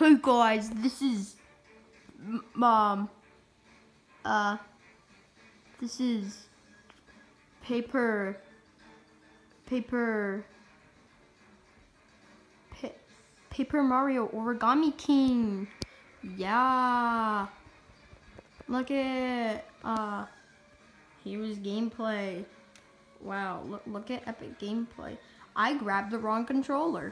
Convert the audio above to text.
Hey guys, this is this is Paper Mario Origami King. Yeah. Look at here's gameplay. Wow, look at epic gameplay. I grabbed the wrong controller.